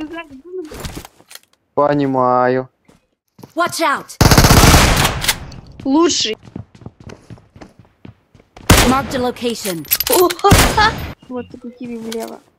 Понимаю. Watch out! Лучший. Marked a location. Вот такой киви влево.